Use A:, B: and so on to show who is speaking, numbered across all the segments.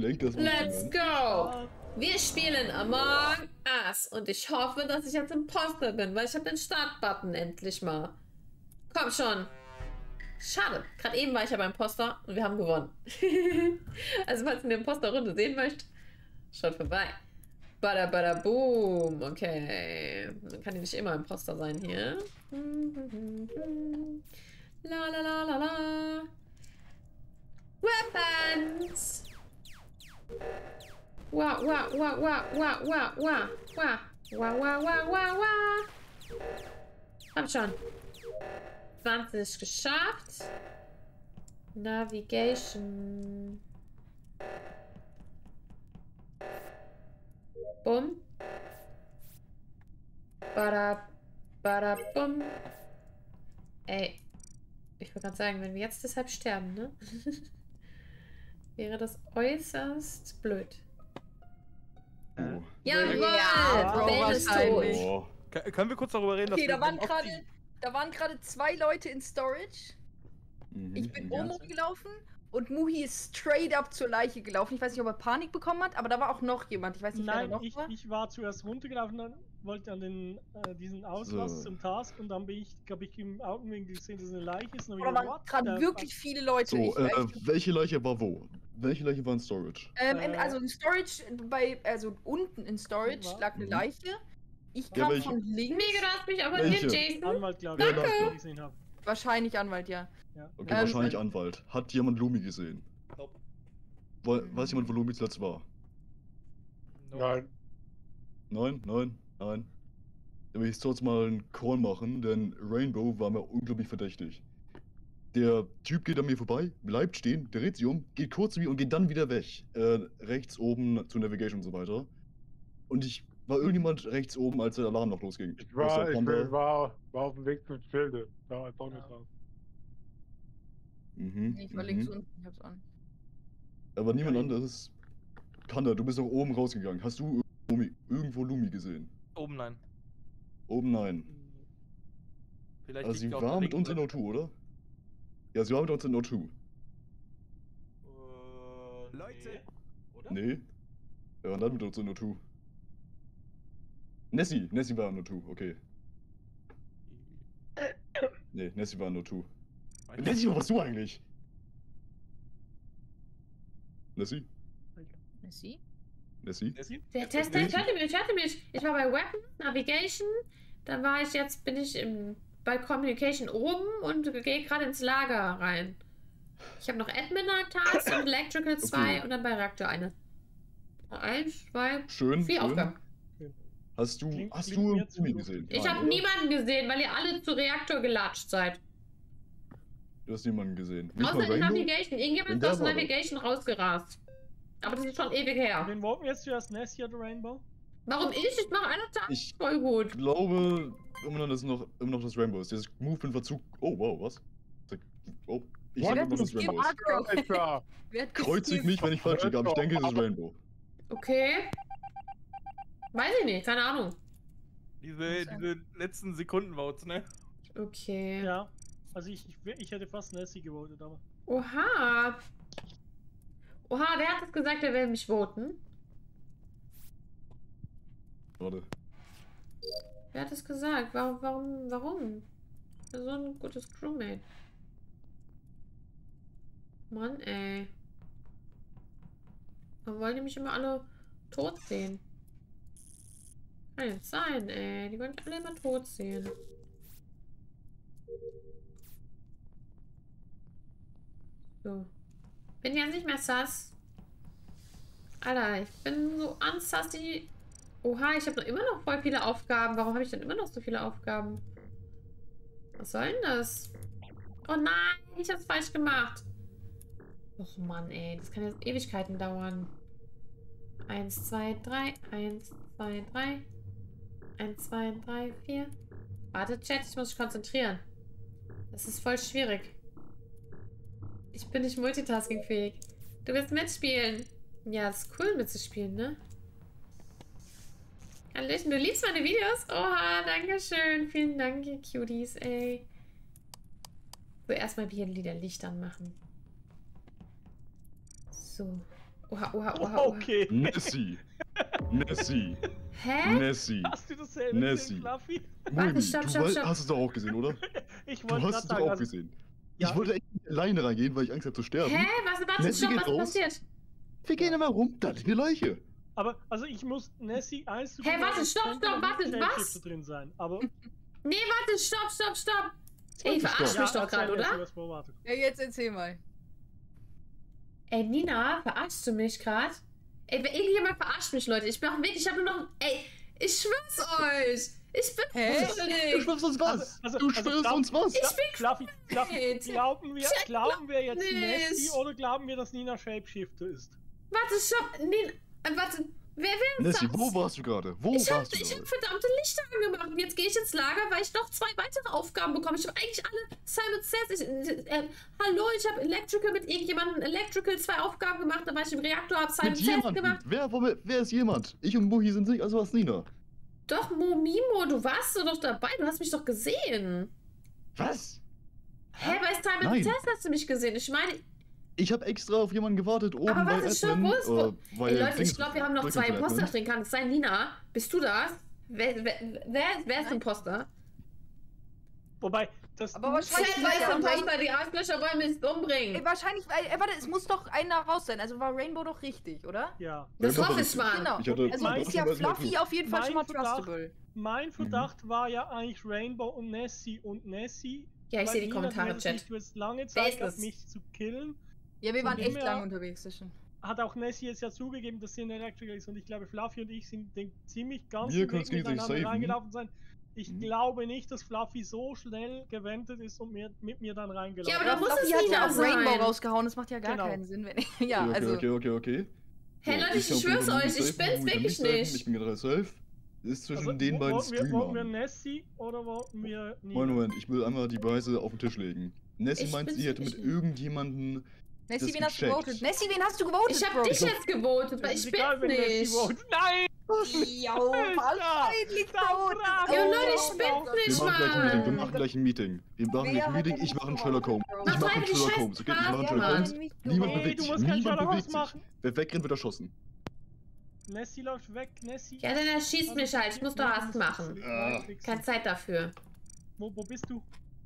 A: abgelenkt. Das
B: Let's go! Wir spielen Among Us und ich hoffe, dass ich jetzt Imposter bin, weil ich habe den Startbutton endlich mal. Komm schon! Schade, gerade eben war ich aber Imposter und wir haben gewonnen. Also falls ihr eine Imposter-Runde sehen möchtet, schaut vorbei. Bada bada boom. Okay. Man kann ja nicht immer Imposter sein hier. La la la la la. Weapons! Wow, wow, wow, wow, wow, wow, wow, wow, wow, wow, wow, wow, wow. Hab schon. 20 geschafft. Navigation. Bumm. Bada, bada, bumm. Ey. Ich wollte gerade sagen, wenn wir jetzt deshalb sterben, ne? Wäre das äußerst blöd.
A: Oh.
B: Jawohl!
C: Ja,
B: Ben ist tot.
A: Oh.
D: Können wir kurz darüber reden,
C: Okay,
D: dass
C: da waren gerade 2 Leute in Storage. Ich bin oben rumgelaufen und Muhi ist straight up zur Leiche gelaufen. Ich weiß nicht, ob er Panik bekommen hat, aber da war auch noch jemand. Ich weiß nicht, wer da noch war.
E: Ich war zuerst runtergelaufen, dann wollte an diesen Auslass zum Task und dann habe ich im Augenwinkel gesehen, dass es eine Leiche ist.
C: Da waren gerade wirklich viele Leute.
A: So, welche Leiche war wo? Welche Leiche war in Storage?
C: Also in Storage, unten in Storage lag eine Leiche. Ich
A: Ja,
C: kam
A: welche?
C: von links.
B: Mega, du hast mich abonniert, Jason.
E: Anwalt, glaube
A: Danke.
E: ich, den ich gesehen habe.
C: Wahrscheinlich Anwalt, ja.
E: Ja.
A: Okay, wahrscheinlich Anwalt. Hat jemand Lumi gesehen? Weiß jemand, wo Lumi zuletzt war?
F: Nein.
A: Nein? Nein? Nein? Dann will ich jetzt mal einen Call machen, denn Rainbow war mir unglaublich verdächtig. Der Typ geht an mir vorbei, bleibt stehen, dreht sich um, geht kurz zu mir und geht dann wieder weg. Rechts oben zur Navigation und so weiter. Und war irgendjemand rechts oben, als der Alarm noch losging?
F: Ich war auf dem Weg zum Schilde. Da war auch nicht raus.
C: Ich war links unten, ich hab's an.
A: Aber niemand anderes. Kanda, du bist doch oben rausgegangen. Hast du irgendwo Lumi gesehen?
D: Oben nein.
A: Oben nein.
D: Vielleicht
A: Also sie
D: liegt
A: war mit uns in O2, oder? Ja, sie war mit uns in O2.
D: Leute.
E: Oder?
A: Nee. Er war dann mit uns in O2. Nessie war in O2, okay. Nee, Nessie war in O2. Nessie, wo warst du eigentlich? Nessie? Nessie?
B: Der Tester, ich hörte mich. Ich war bei Weapons, Navigation, dann bin ich bei Communication oben und gehe gerade ins Lager rein. Ich habe noch Admin-Task und Electrical 2 und dann bei Reaktor 1. 1, 2,
A: Schön,
B: 4 Aufgaben.
A: Hast du
E: Klingt
A: Lumi gesehen?
B: Ich
A: Nein,
B: habe
A: oder?
B: niemanden gesehen, weil ihr alle zu Reaktor gelatscht seid.
A: Du hast niemanden gesehen. Nicht
B: Außer
A: mal
B: in
A: Rainbow?
B: Navigation. Irgendjemand ist aus Navigation rausgerast. Aber das ist schon ewig her.
E: Wen wollten wir jetzt zuerst, Nessie oder Rainbow?
B: Warum ich? Ich mache eine Task
A: Ich
B: voll gut.
A: glaube immer noch das Rainbow ist. Dieses Movement-Verzug. Oh, wow, was? Oh, ich sag immer, dass es Rainbow ist.
F: Alter!
A: Kreuzig mich, wenn ich falsch liege, aber ich denke, es ist Rainbow.
B: Okay. Weiß ich nicht, keine Ahnung.
D: Diese letzten Sekunden-Votes, ne?
B: Okay.
E: Ja. Also ich hätte fast Nessie gewotet, aber.
B: Oha. Oha, wer hat das gesagt, der will mich voten?
A: Warte.
B: Wer hat das gesagt? Warum? So ein gutes Crewmate. Mann, ey. Warum wollen die mich immer alle tot sehen? Kann nicht sein, ey. Die wollen alle immer tot sehen. So. Bin ja nicht mehr sass. Alter, ich bin so unsassy. Oha, ich habe doch immer noch voll viele Aufgaben. Warum habe ich denn immer noch so viele Aufgaben? Was soll denn das? Oh nein, ich hab's falsch gemacht. Och Mann, ey. Das kann jetzt Ewigkeiten dauern. 1, 2, 3. 1, 2, 3. 1, 2, 3, 4. Warte, Chat, ich muss mich konzentrieren. Das ist voll schwierig. Ich bin nicht multitaskingfähig. Du willst mitspielen. Ja, ist cool mitzuspielen, ne? Hallöchen, du liebst meine Videos? Oha, danke schön. Vielen Dank, ihr Cuties, ey. So, erstmal hier wieder Licht anmachen. So. Oha.
E: Okay.
A: Nessie. Nessie.
B: Hä?
A: Nessie.
E: Hast du dasselbe
A: Nessie.
E: gesehen, Fluffy?
B: Warte,
A: Mumi,
B: stopp,
A: du
B: stopp, stopp.
A: hast es doch auch gesehen, oder?
E: Ich
A: Du
E: wollte
A: hast
E: gerade
A: es doch
E: sagen,
A: auch
E: also,
A: gesehen.
E: ja.
A: Ich wollte echt alleine reingehen, weil ich Angst habe zu sterben.
B: Hä? Warte,
A: Nessie
B: stopp,
A: geht
B: was
A: raus.
B: passiert?
A: Wir gehen immer rum, da liegt eine Leiche.
E: aber also ich muss Nessie eins zu
B: Hä, warte, stopp, warte, was?
E: Shapeshifter drin sein, aber
B: Nee, warte, stopp. Ey,
A: Stopp.
B: verarsch mich doch
E: erzähl
B: gerade,
E: Nessie,
B: oder?
E: was wir erwartet.
C: Ja, jetzt erzähl mal.
B: Ey, Nina, verarschst du mich gerade? Ey, irgendjemand verarscht mich, Leute. Ich bin auch wirklich, ich habe nur noch. Ey, ich schwör's euch! Ich bin
C: Hä?
A: Du
B: schuldig!
A: schwörst uns was?
E: Also-
A: Du
E: also
A: schwörst
E: glaub-
A: uns was?
B: Ich bin
E: Fluffy,
B: Wait.
E: glauben wir jetzt
B: nicht.
E: Nessie oder glauben wir, dass Nina Shapeshifter ist?
B: Warte, stopp! Nee, warte. Wer will
A: Nessie,
B: das?
A: wo warst du gerade? Wo
B: Ich hab
A: warst du gerade?
B: verdammte Lichter angemacht und jetzt gehe ich ins Lager, weil ich noch 2 weitere Aufgaben bekomme. Ich habe eigentlich alle Simon Says. Hallo, ich habe Electrical mit irgendjemandem Electrical 2 Aufgaben gemacht, da war ich im Reaktor, habe Simon
A: Mit
B: Says
A: jemandem?
B: gemacht.
A: Wer ist jemand? Ich und Muhi sind nicht, also was Nina.
B: Doch, Momimo, du warst doch dabei, du hast mich doch gesehen.
A: Was?
B: Hä, bei Simon
A: Nein.
B: Says hast du mich gesehen. Ich meine,
A: Ich habe extra auf jemanden gewartet oben
B: aber
A: bei
B: warte, stopp,
A: Admin.
B: wo ist
A: bei
B: Ey, Leute, ich
A: Dings-
B: glaube, wir haben noch 2
A: Drücken von
B: Imposter
A: Admin.
B: drin. Kann es sein, Nina? Bist du das? Wer ist Imposter?
E: Wobei, das
C: Aber wahrscheinlich-
B: Wer ist Imposter? Die Arschlöcher wollen mich umbringen.
C: Ey, wahrscheinlich, warte, es muss doch einer raus sein. Also war Rainbow doch richtig, oder?
E: ja.
B: Das
A: Rainbow
B: hoffe ich
A: war
B: mal.
C: Genau.
A: Ich hatte-
C: Also
E: Mein-
C: ist ja Fluffy auf jeden Fall
E: Mein
C: schon mal
E: Verdacht-
C: trustable.
E: Mein Verdacht war ja eigentlich Rainbow und Nessie.
B: Ja, ich
E: weil
B: sehe die
E: Nina,
B: Kommentare,
E: du hättest
B: Chat.
E: nicht- Du hast lange
B: Wer
E: Zeit
B: ist
E: gehabt,
B: das?
E: mich zu killen.
C: Ja, wir waren
E: Von
C: echt
E: dem her-
C: lang unterwegs, das schon.
E: Hat auch Nessie jetzt ja zugegeben, dass sie ein Electrical ist. Und ich glaube, Fluffy und ich sind ziemlich ganz
A: Wir können uns gegenseitig
E: miteinander
A: saven.
E: reingelaufen sein. Ich
A: Mhm.
E: glaube nicht, dass Fluffy so schnell gewendet ist und mit mir dann reingelaufen
B: Ja, aber da muss
C: Fluffy
B: es
C: hat
B: Nina
C: ja auch Rainbow
B: sein.
C: rausgehauen, das macht ja gar
E: Genau.
C: keinen Sinn, wenn ja,
A: Okay,
C: also.
A: okay.
B: Hey,
A: So,
B: Leute, ich
A: kann auf jeden
B: schwör's
A: Fall
B: euch,
A: Muhi
B: ich
A: safen,
B: bin's
A: Muhi kann
B: wirklich
A: mich safen,
B: nicht.
A: Ich bin gerade safe. Ist zwischen
E: Also,
A: den beiden
E: wollten wir
A: Streamern.
E: Nessie oder wollten wir Nina?
A: Moment, ich will einmal die Beweise auf den Tisch legen. Nessie
B: Ich
A: meint,
B: bin's
A: sie hätte mit
B: wirklich nicht.
A: irgendjemandem.
C: Nessie,
A: das
C: wen hast du
A: gecheckt.
C: gewotet? Nessie, wen hast du gewotet?
B: Ich hab
C: Bro?
B: dich jetzt gewotet, weil
E: Es
B: ich
E: ist egal,
B: bin's
E: wenn Nessie
B: nicht.
E: votet. Nein!
C: Jo, wahrscheinlich, Bro.
B: Ja, Leute, ich
C: Oh,
B: bin's
C: Gott.
B: nicht,
A: Wir machen gleich ein Meeting. Wir
B: Mann.
A: machen gleich ein Meeting. Wir machen
C: Wer
A: gleich ein
C: hat
A: Meeting.
C: denn
A: Ich mache einen
C: gewotet,
A: Sherlock Holmes.
C: Bro?
A: Ich
B: Was
A: mache einen
B: soll die
A: Sherlock
B: Scheiße
A: Holmes. Okay, ich mache einen
B: Frage,
A: Sherlock
B: Mann?
A: Holmes. Niemand
E: Nee,
A: bewegt
E: du
A: sich.
E: musst keinen
A: Niemand
E: Sherlock
A: bewegt
E: Holmes machen.
A: sich. Wer wegrennt, wird erschossen.
E: Nessie läuft weg, Nessie.
B: Ja, dann erschießt mich halt, ich muss doch was machen. Keine Zeit dafür.
E: Wo bist du?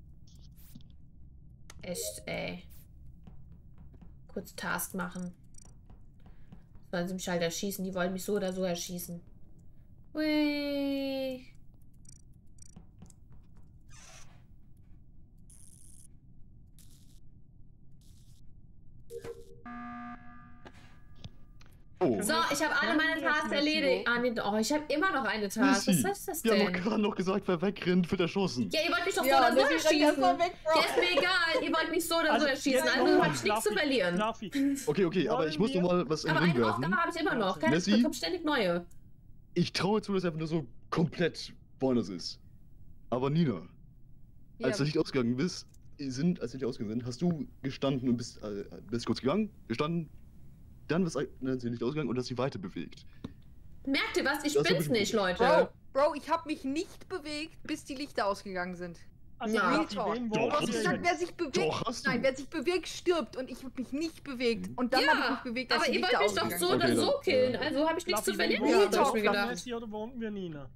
B: Echt, ey. Kurz Task machen. Sollen sie mich halt erschießen, die wollen mich so oder so erschießen. Hui.
A: Oh.
B: So, ich habe alle meine Tasks erledigt. Ah, nee, oh, ich habe immer noch eine Task. Was
A: Nessie,
B: heißt das
A: wir haben
B: denn?
A: doch gerade noch gesagt, wer wegrennt, wird erschossen.
B: Ja, ihr wollt mich doch so
C: Ja,
B: oder so
C: Nessie, renn erst
B: erschießen.
C: mal weg, Bro.
B: Ja, ist mir egal. Ihr wollt mich so oder so erschießen.
E: jetzt
B: Also
E: noch
B: hab ich nichts zu
E: Fluffy,
B: verlieren.
E: Fluffy.
A: Okay, aber ich muss noch mal was in den
B: Aber
A: Ring
B: eine
A: werfen.
B: Aufgabe habe ich immer noch. Keine
A: Nessie?
B: Ahnung, kommt ständig neue.
A: Ich traue zu, dass er einfach nur so komplett woanders ist. Aber Nina, als du nicht ausgegangen bist, als du nicht ausgegangen sind, hast du gestanden und bist kurz gegangen, gestanden, dann ist sie nicht ausgegangen und hast sie weiter bewegt.
B: Merkt ihr was? Ich
A: Das hab
B: bin's
A: ich
B: nicht,
A: mitbekommen.
B: Leute.
C: Bro, ich habe mich nicht bewegt, bis die Lichter ausgegangen sind.
E: Also,
B: Ja.
E: Real Talk. Wen
A: Doch,
C: Du
E: wollt
C: hast
E: ihr
C: gesagt,
E: jetzt?
C: wer sich bewegt,
A: Doch, hast du.
C: nein, wer sich bewegt, stirbt und ich habe mich nicht bewegt. Und dann habe ich
B: Ja,
C: mich bewegt, als
B: aber
C: die
B: ihr
C: Lichter
B: wollt mich doch
C: ausgegangen
B: so
C: sind.
B: oder
A: Okay,
B: so
A: dann,
B: killen.
A: ja.
B: Also habe ich nichts zu
E: Fluffy,
B: verlieren
E: wen
C: Real
B: gehabt, hab ich
C: Talk,
B: mir
C: Fluffy.
B: gedacht.
E: Nessie oder wollten wir Nina?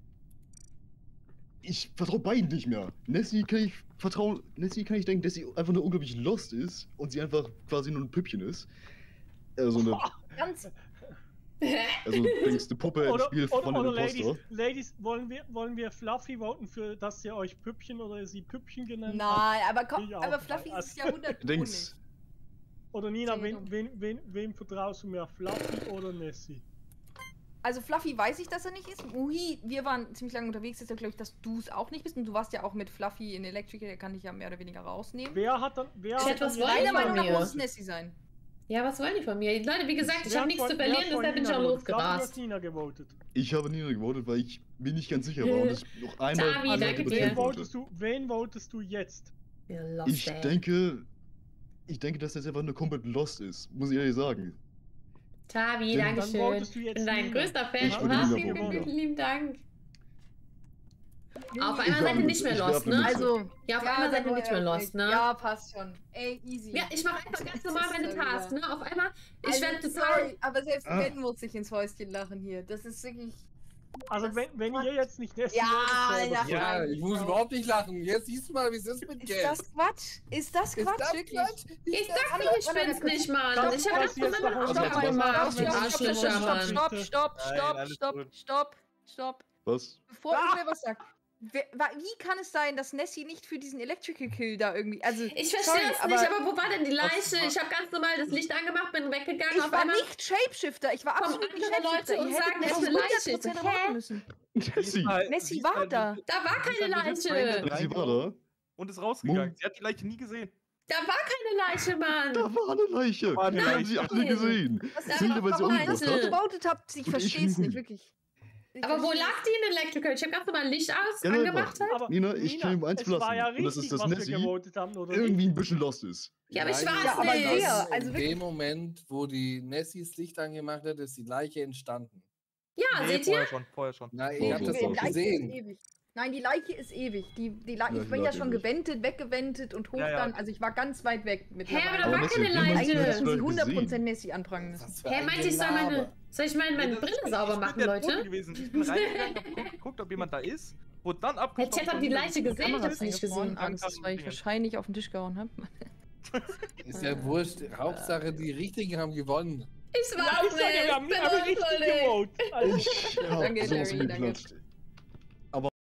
A: Ich vertraue beiden nicht mehr. Nessie kann ich vertrauen, Nessie kann ich denken, dass sie einfach nur unglaublich lost ist und sie einfach quasi nur ein Püppchen ist. Also
C: Ganz
A: denkst eine Puppe im Spiel von einem Imposter.
E: Ladies, wollen wir Fluffy voten, für dass ihr euch Püppchen oder sie Püppchen genannt habt?
C: Nein, aber komm,
E: Ich auch
C: aber
E: nicht.
C: Fluffy ist ja 100
A: Dings.
E: Oder Nina,
C: Sehr gut.
E: wem vertraust du mehr, Fluffy oder Nessie?
C: Also Fluffy weiß ich, dass er nicht ist. Muhi, wir waren ziemlich lange unterwegs, deshalb glaube ich, dass du es auch nicht bist. Und du warst ja auch mit Fluffy in Electrical, der kann dich ja mehr oder weniger rausnehmen.
E: Wer hat dann...
B: Chat, was wollt ihr
C: Meiner
B: von
C: Meinung nach
B: mir?
C: muss es Nessie sein.
B: Ja, was wollen die von mir? Leute, wie gesagt, ich
E: Wer
B: habe
E: hat
B: nichts
E: von-
B: zu
E: wer
B: verlieren,
E: hat von
B: deshalb bin ich
E: Nina
B: auch
E: gewotet? Fluffy, du
B: losgerast.
E: hast Nina gewotet.
A: Ich habe Nina gewotet, weil ich mir nicht ganz sicher war und es noch einmal
B: Tavi,
E: Also,
B: danke dir.
E: wen votest du jetzt?
B: Ja, lost,
A: Ich
B: ey.
A: denke, dass das einfach nur komplett lost ist, muss ich ehrlich sagen.
B: Tavi,
A: Dann
B: danke schön.
E: votest du
B: Ich
E: jetzt
B: bin dein
E: Nina.
B: größter Fan.
A: Ich würde
B: Was?
A: Nina
B: Vielen,
A: voten,
B: vielen,
A: ja.
B: vielen lieben Dank. Auf einmal seid ihr nicht mehr lost, ne?
C: Also,
B: Ja, auf einmal seid ihr nicht mehr lost, ne?
C: Ja, passt schon. Ey, easy.
B: Ja, ich mache einfach ganz normal meine Tasks, ne? Auf einmal, ich werde total...
C: Sorry, aber selbst Ben muss sich ins Häuschen lachen hier. Das ist wirklich...
E: Also wenn ihr jetzt nicht Nessie
C: Ja,
E: würdet, selber.
C: ja.
G: Ja, ich muss überhaupt nicht lachen. Jetzt siehst du mal, wie es ist mit
C: Ist
G: Geld.
C: das Quatsch? Ist das
G: Ist
C: Quatsch,
G: das
C: wirklich?
G: Quatsch?
B: Ich sag nicht, ich bin's nicht, Mann. Ich hab
E: Stopp,
B: ganz normal meine
E: stopp,
B: Aufgaben gemacht. Die Arschlöcher, Mann.
C: Stopp.
A: Was?
C: Bevor irgendwer was sagt. Wie kann es sein, dass Nessie nicht für diesen Electrical Kill da irgendwie... Also,
B: Ich verstehe es nicht, aber wo war denn die Leiche? Ich habe ganz normal das Licht angemacht, bin weggegangen.
C: ich
B: auf
C: war
B: einmal
C: nicht Shapeshifter. Ich war
B: kommen
C: absolut nicht
B: andere Leute
C: Shapeshifter.
B: und
C: Ihr
B: sagen,
C: hättet
B: das ist eine Leiche.
C: 100%
B: Hä?
C: erwarten müssen.
A: Nessie.
C: Nessie war da.
B: Da war keine Leiche.
A: Nessie war da.
D: Und ist rausgegangen. Sie hat die Leiche nie gesehen.
B: Da war keine Leiche, Mann.
A: Da war eine Leiche.
D: War eine
A: Die haben
D: Leiche.
A: sie alle gesehen.
C: Was
B: Da
C: ist
B: war
A: weil sie
B: eine
A: umgebracht
B: Leiche.
A: hat.
C: gebaut habt, ich
A: Und ich
C: verstehe es
A: lüge.
C: nicht, wirklich. Ich
B: Aber wo
C: versteh's.
B: lag die in Electrical? Ich habe ganz normal Licht aus,
A: Ja,
B: angemacht halt.
E: Aber
A: Nina, ich kann ihm eins
E: es war ja
A: verlassen. Und das
E: richtig,
A: ist, dass
E: was wir
A: Nessie
E: gewotet haben, oder
A: irgendwie ein bisschen lost ist.
B: Ja, aber ich
G: Nein,
B: war's
C: Ja, aber
B: nicht.
C: wer? Also
G: in
C: wirklich.
G: dem Moment, wo die Nessie das Licht angemacht hat, ist die Leiche entstanden.
B: Ja, seht ihr?
D: Vorher schon.
G: Na,
A: Oh,
G: ihr habt
A: oh,
G: das
A: oh.
G: doch
C: Leiche
G: gesehen.
C: ist ewig. Nein, die Leiche ist ewig. Ich bin ja
A: ewig.
C: schon gewendet, weggewendet und hoch
D: Ja, ja.
C: dann. Also ich war ganz weit weg mit
B: Hä, aber da
A: Aber
B: war
A: Nessie,
B: keine
A: wie meinst du
C: Eigentlich
A: das?
B: Leiche.
C: müssen sie
A: gesehen.
C: 100% Nessie anprangern müssen.
G: Was für
B: Hä,
G: ein
B: meint ich soll
G: Gelaber.
B: meine Brille sauber machen, Leute?
D: Gewesen. Ich bin reingegangen, hab geguckt, ob jemand da ist. Wurde dann
B: Hey,
D: abgeschlossen.
B: Chat hat die Leiche gesehen, ich hab's nicht gesehen.
C: Angst, weil ich wahrscheinlich auf den Tisch gehauen habe.
G: Ist ja wurscht. Hauptsache, die Richtigen haben gewonnen.
B: Ich
E: Ja,
B: war's
E: ich sage, wir haben
B: nicht.
E: richtig gewotet. Also,
A: Ich hab
C: Danke,
A: sowas
C: Jerry, danke.
A: geklatscht.